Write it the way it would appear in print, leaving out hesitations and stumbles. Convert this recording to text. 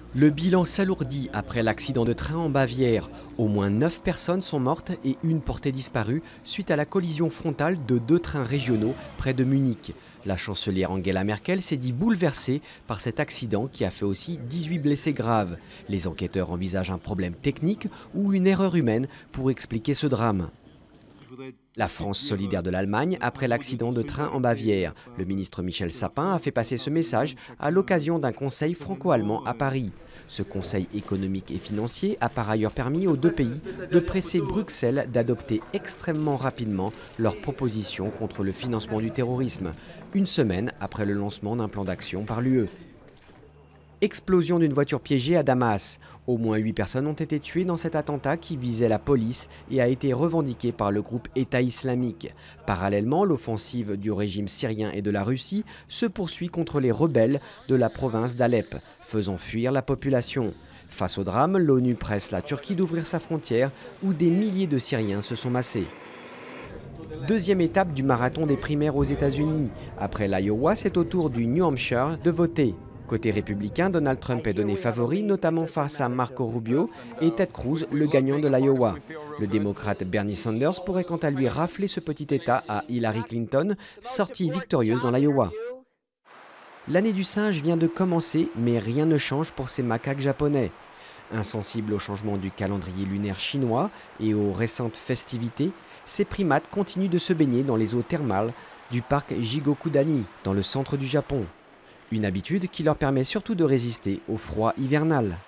Le bilan s'alourdit après l'accident de train en Bavière. Au moins 9 personnes sont mortes et une portée disparue suite à la collision frontale de 2 trains régionaux près de Munich. La chancelière Angela Merkel s'est dit bouleversée par cet accident qui a fait aussi 18 blessés graves. Les enquêteurs envisagent un problème technique ou une erreur humaine pour expliquer ce drame. La France solidaire de l'Allemagne après l'accident de train en Bavière. Le ministre Michel Sapin a fait passer ce message à l'occasion d'un conseil franco-allemand à Paris. Ce conseil économique et financier a par ailleurs permis aux deux pays de presser Bruxelles d'adopter extrêmement rapidement leurs propositions contre le financement du terrorisme, une semaine après le lancement d'un plan d'action par l'UE. Explosion d'une voiture piégée à Damas. Au moins 8 personnes ont été tuées dans cet attentat qui visait la police et a été revendiqué par le groupe État islamique. Parallèlement, l'offensive du régime syrien et de la Russie se poursuit contre les rebelles de la province d'Alep, faisant fuir la population. Face au drame, l'ONU presse la Turquie d'ouvrir sa frontière où des milliers de Syriens se sont massés. Deuxième étape du marathon des primaires aux États-Unis. Après l'Iowa, c'est au tour du New Hampshire de voter. Côté républicain, Donald Trump est donné favori, notamment face à Marco Rubio et Ted Cruz, le gagnant de l'Iowa. Le démocrate Bernie Sanders pourrait quant à lui rafler ce petit État à Hillary Clinton, sortie victorieuse dans l'Iowa. L'année du singe vient de commencer, mais rien ne change pour ces macaques japonais. Insensibles au changement du calendrier lunaire chinois et aux récentes festivités, ces primates continuent de se baigner dans les eaux thermales du parc Jigokudani, dans le centre du Japon. Une habitude qui leur permet surtout de résister au froid hivernal.